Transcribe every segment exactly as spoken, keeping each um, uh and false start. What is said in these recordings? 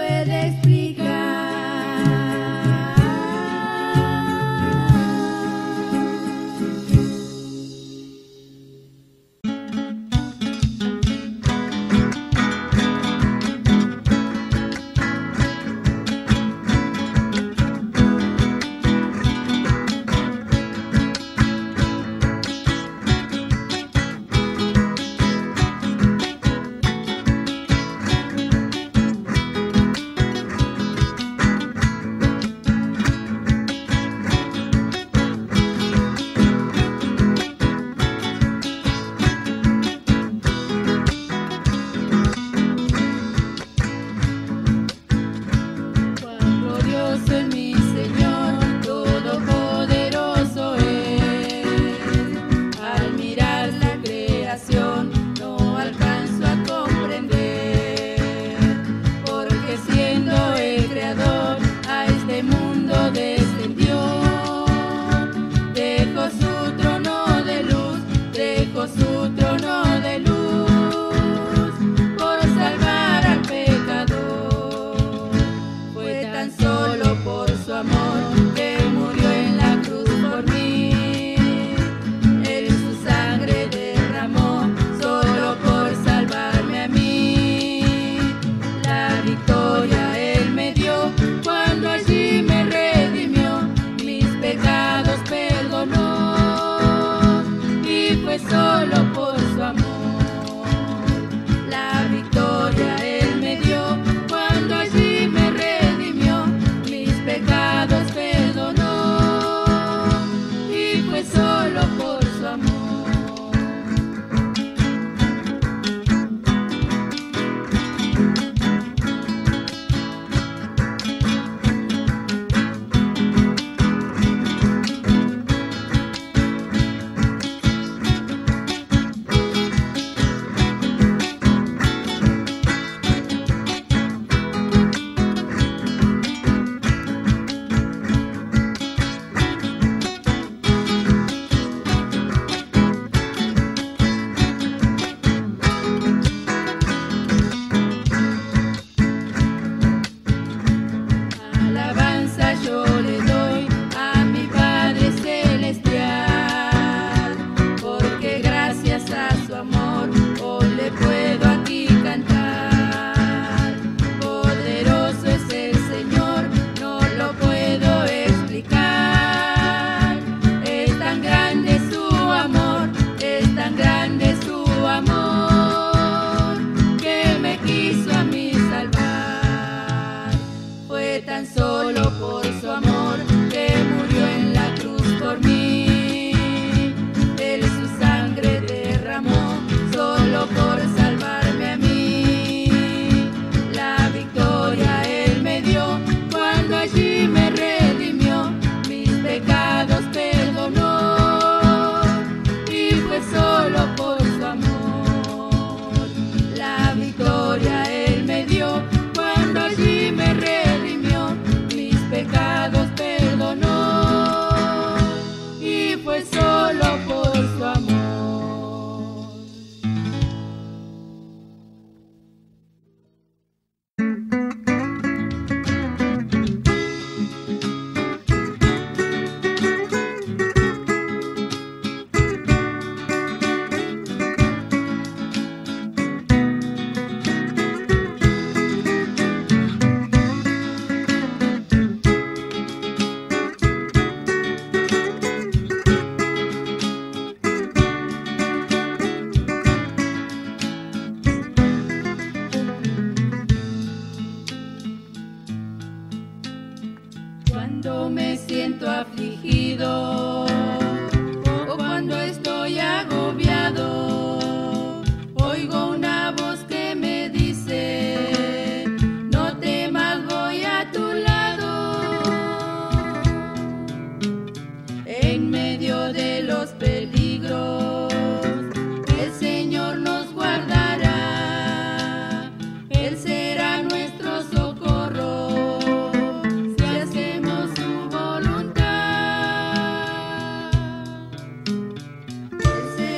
puede explicar. Cuando me siento afligido o cuando estoy agobiado, oigo una voz que me dice: no temas, voy a tu lado. En medio de los peligros, el Señor nos guardará. Él será nuestro socorro. Él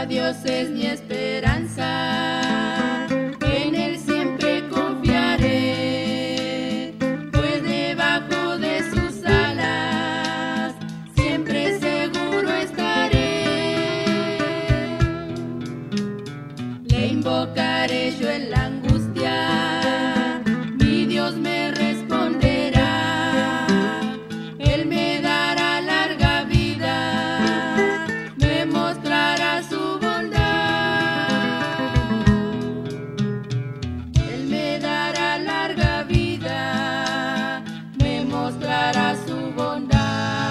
Jehová Dios es mi esperanza, en él siempre confiaré, pues debajo de sus alas siempre seguro estaré. Le invocaré yo en la angustia, mi Dios me responderá, él me dará larga vida, me mostrará su bondad. Él me dará larga vida, me mostrará su bondad.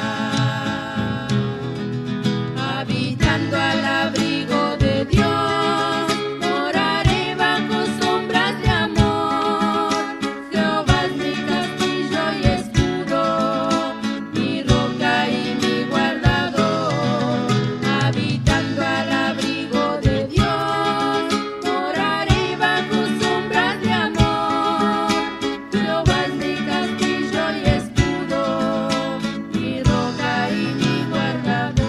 Habitando al abrigo de Dios, moraré bajo sombras de amor. Jehová es mi castillo y escudo, mi roca y mi guardador. Habitando al abrigo de Dios, moraré bajo sombras de amor. Jehová es mi castillo y escudo, mi roca y mi guardador.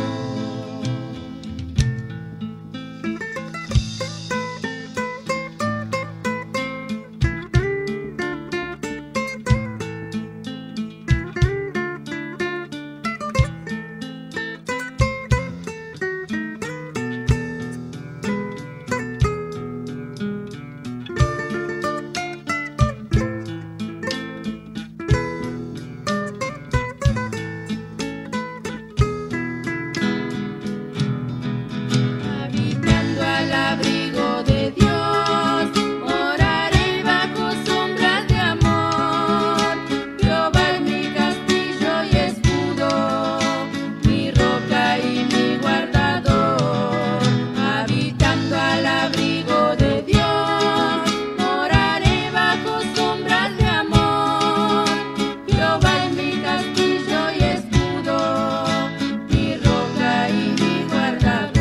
Habitando al abrigo de Dios, moraré bajo sombras de amor. Jehová es mi castillo y escudo, mi roca y mi guardador. Habitando al abrigo de Dios, moraré bajo sombras de amor. Jehová es mi castillo y escudo, mi roca y mi guardador.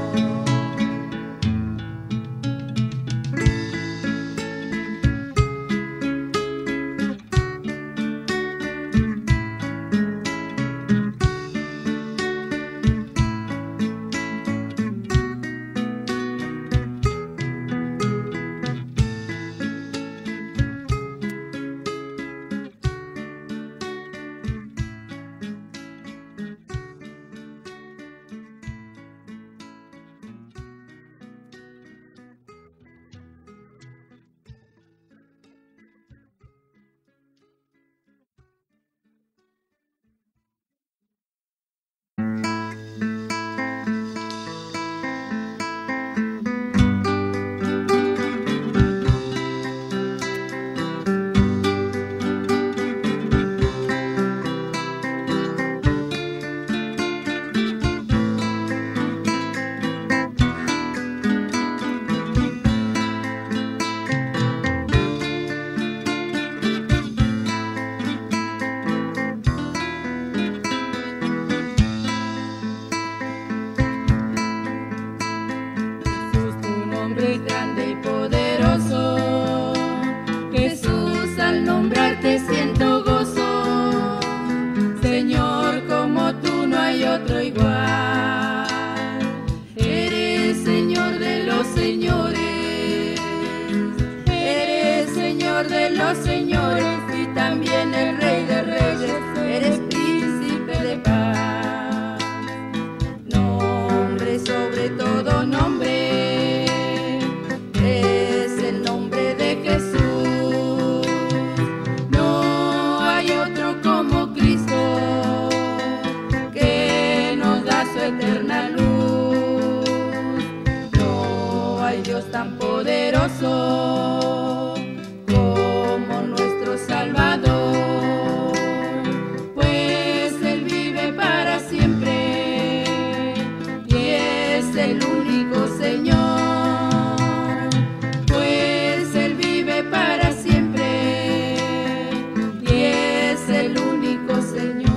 Jesús, tu nombre es grande y poderoso. Jesús, al nombrarte siento gozo. Señor, como tú no hay otro igual. Eres Señor de los señores. Eres Señor de los señores y también el Rey de reyes. Eres príncipe de paz. Nombre sobre todo nombre, es el nombre de Jesús. No hay otro como Cristo, que nos da su eterna luz. No hay Dios tan poderoso como nuestro Salvador, pues Él vive para siempre y es el único Señor. Pues Él vive para siempre y es el único Señor.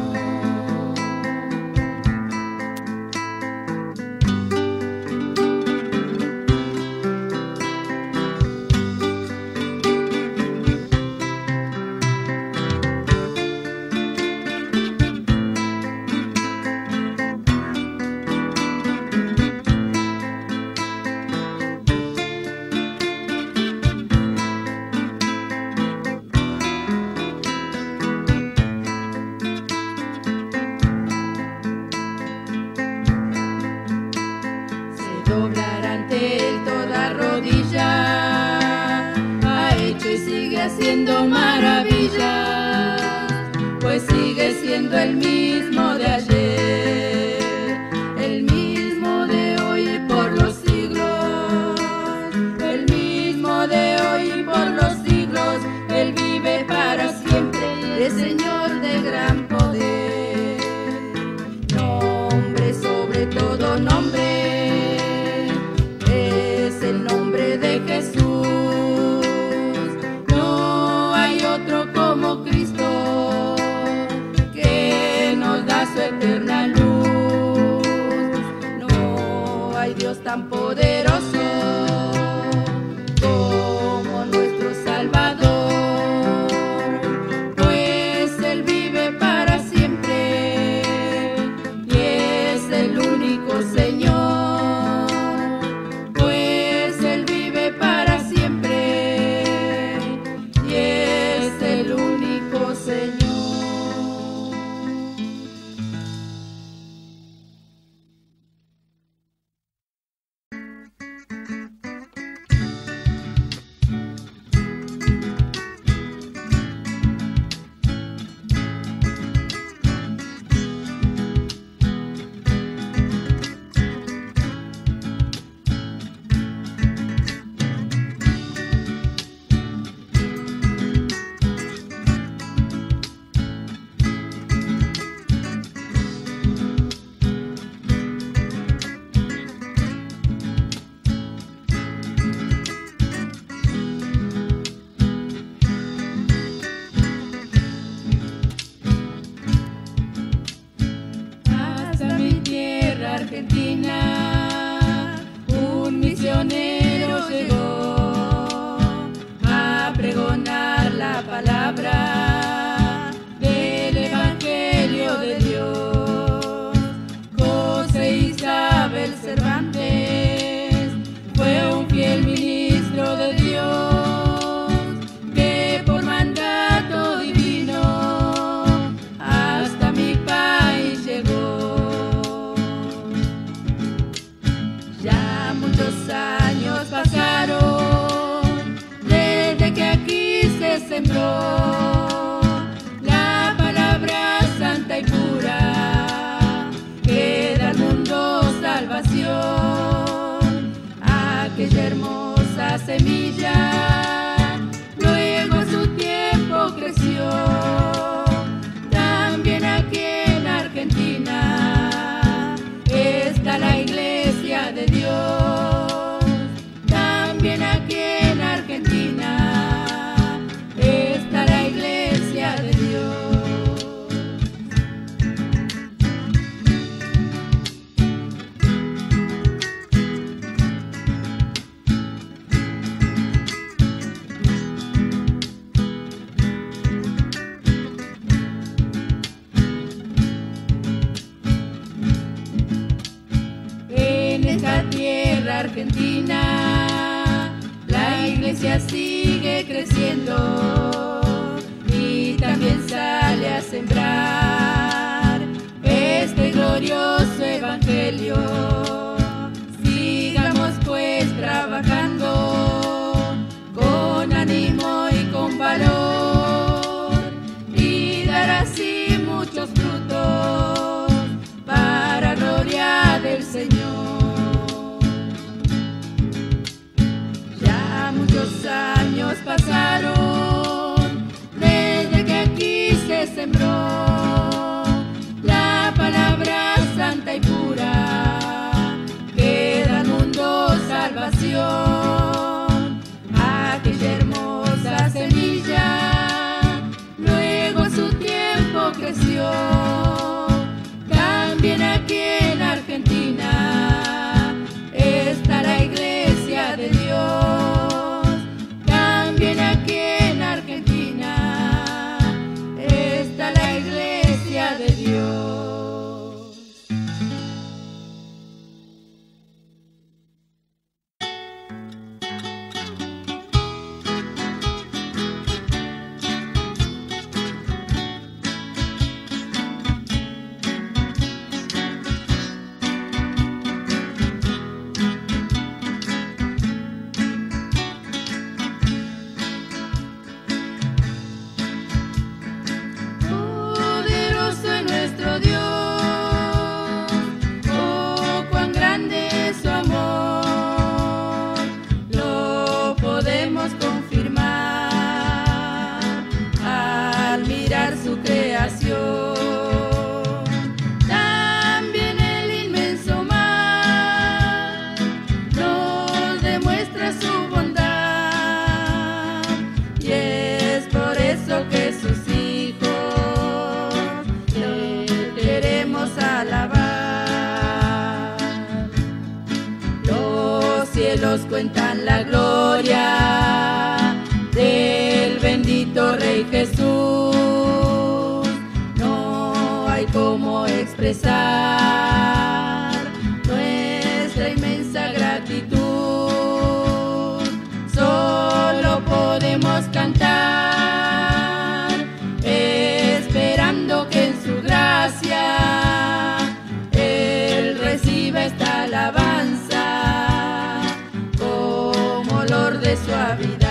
sigue haciendo maravillas, pues sigue siendo el mismo de ayer, el mismo de hoy y por los siglos, el mismo de hoy y por los siglos. Él vive para siempre, es Señor de gran poder. Nombre sobre todo nombre, es el nombre de Jesús. No hay otro como Cristo, que nos da su eterna luz. No hay Dios tan poderoso como nuestro Salvador, pues Él vive para siempre y es el único Señor, pues Él vive para siempre y es el único Señor. Argentina, un misionero llegó a pregonar la palabra del Evangelio de Dios. José Isabel Cervantes fue un fiel ministro de Dios, que por mandato divino hasta mi país llegó. Ya muchos años pasaron desde que aquí se sembró la palabra santa y pura que da al mundo salvación. Aquella hermosa semilla luego a su tiempo creció. También aquí en Argentina está la iglesia de Dios, también aquí en Argentina está la iglesia de Dios. En esta tierra argentina la iglesia sigue creciendo y también sale a sembrar este glorioso evangelio. Sigamos pues trabajando con ánimo y con valor y dar así muchos frutos para gloria del Señor. Ya muchos años pasaron desde que aquí se sembró la palabra santa y pura que da al mundo salvación. Aquella hermosa semilla luego a su tiempo creció. También aquí en Argentina está la iglesia de Dios, también aquí en Argentina está la iglesia de Dios. cielos cuentan la gloria del bendito Rey Jesús. No hay cómo expresar nuestra inmensa gratitud. Solo podemos cantar, esperando que en su gracia Él reciba esta alabanza como olor de suavidad.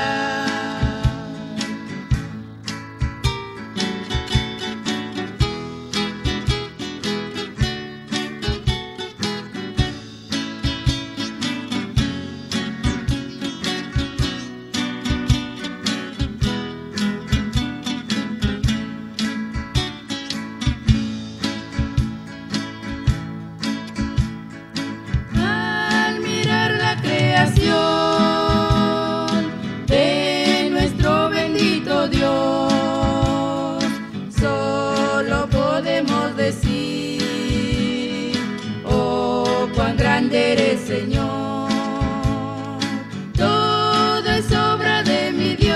De nuestro bendito Dios, solo podemos decir: oh, cuán grande eres, Señor. Todo es obra de mi Dios,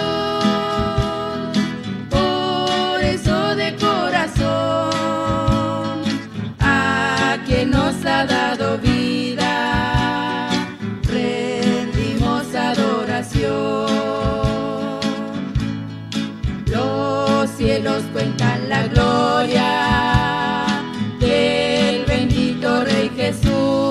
por eso de corazón, a quien nos ha dado vida, los cielos cuentan la gloria del bendito Rey Jesús.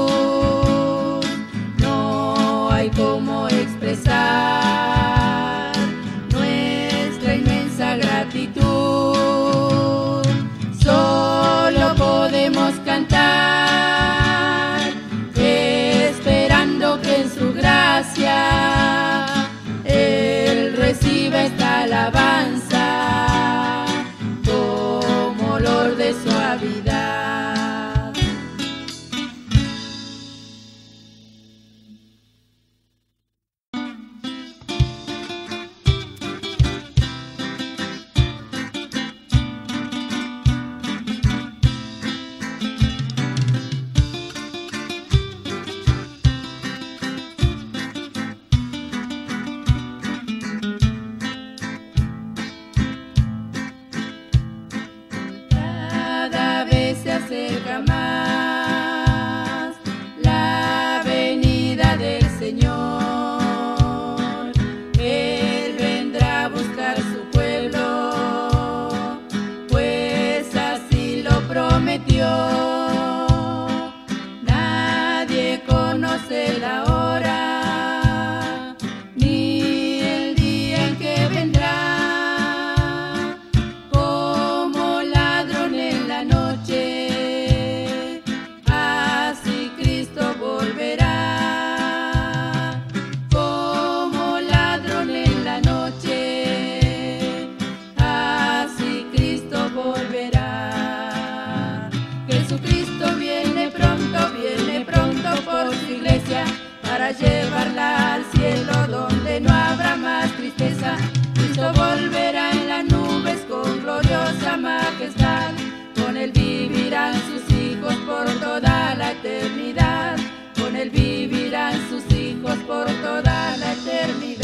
No hay cómo expresar nuestra inmensa gratitud. Solo podemos cantar, esperando que en su gracia Él reciba esta alabanza como olor de suavidad. Acerca más la venida del Señor. Él vendrá a buscar su pueblo, pues así lo prometió. Nadie conoce la hora ni el día en que vendrá, como ladrón en la noche. Para llevarla al cielo donde no habrá más tristeza. Cristo volverá en las nubes con gloriosa majestad. Con Él vivirán sus hijos por toda la eternidad. Con Él vivirán sus hijos por toda la eternidad.